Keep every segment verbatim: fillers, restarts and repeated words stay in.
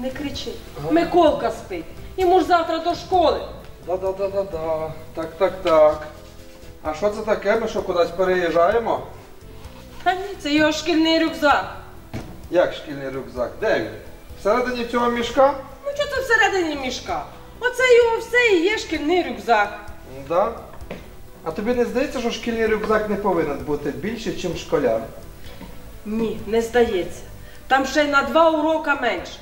Не кричи. Миколка спить. Йому ж завтра до школи. Да-да-да-да-да. Так, так, так. А що це таке? Ми що, кудись переїжджаємо? Та ні, це його шкільний рюкзак. Як шкільний рюкзак? Де він? Всередині цього мішка? Ну що це всередині мішка? Оце його все і є шкільний рюкзак. Да. А тобі не здається, що шкільний рюкзак не повинен бути більше, ніж школяр? Ні, не здається. Там ще й на два урока менше.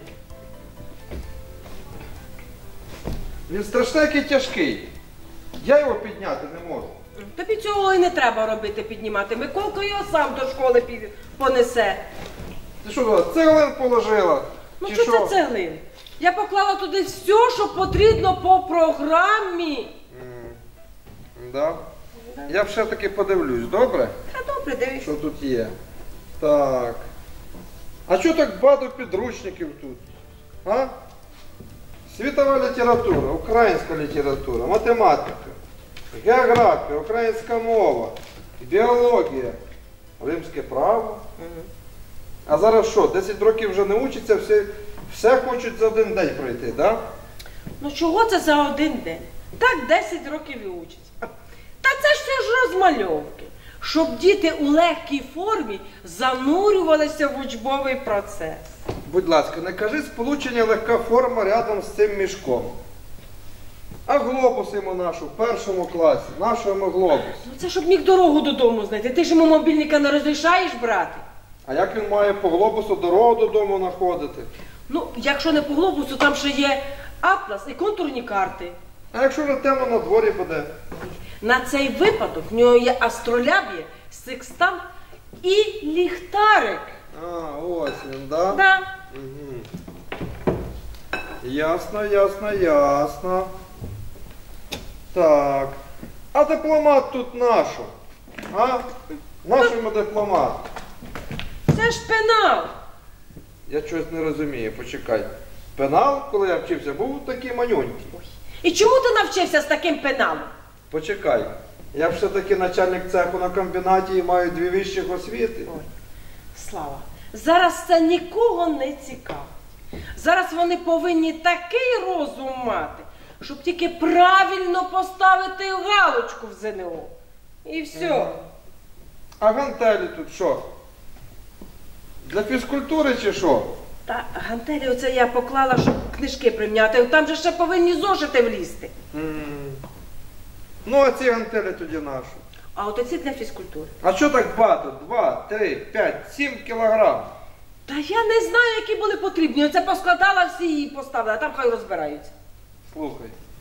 Він страшненький тяжкий. Я його підняти не можу. Тобі цього і не треба робити, піднімати. Миколка його сам до школи під- понесе. Ти що, туди цеглин положила? Ну Чи що це цеглин? Я поклала туди все, що потрібно по програмі. М, Да? Я все-таки подивлюсь, добре? Та добре, дивись. Що тут є? Так. А чого так багато підручників тут? А? Світова література, українська література, математика, географія, українська мова, біологія, римське право. А зараз що, десять років вже не учаться, все, все хочуть за один день пройти, так? Да? Ну чого це за один день? Так десять років і учаться. Та це ж все ж розмальовки. Щоб діти у легкій формі занурювалися в учбовий процес. Будь ласка, не кажи сполучення легка форма рядом з цим мішком. А глобус йому нашу, в першому класі, нашому глобус. Ну це щоб міг дорогу додому знайти. Ти ж йому мобільника не розрішаєш брати? А як він має по глобусу дорогу додому знаходити? Ну, якщо не по глобусу, там ще є атлас і контурні карти. А якщо вже темно на дворі буде? На цей випадок в нього є астролябія, секстант і ліхтарик. А, ось він, да? Да. Угу. Ясно, ясно, ясно. Так. А дипломат тут нашу? А? Наш йому дипломат. Це ж пенал. Я чогось не розумію, почекай. Пенал, коли я вчився, був такий манюнький. І чому ти навчився з таким пеналом? Почекай. Я ж все-таки начальник цеху на комбінаті і маю дві вищих освіти. Ой, Слава, зараз це нікого не цікавить. Зараз вони повинні такий розум мати, щоб тільки правильно поставити галочку в ЗНО. І все. А гантелі тут що? Для фізкультури чи що? Та гантелі оце я поклала, щоб книжки примняти. Там же ще повинні зошити влізти. М. Ну, а ці гантелі тоді наші. А от оці для фізкультури. А що так багато? Два, три, п'ять, сім кілограм. Та я не знаю, які були потрібні. Оце поскладала всі і поставила, а там хай розбираються. Слухай,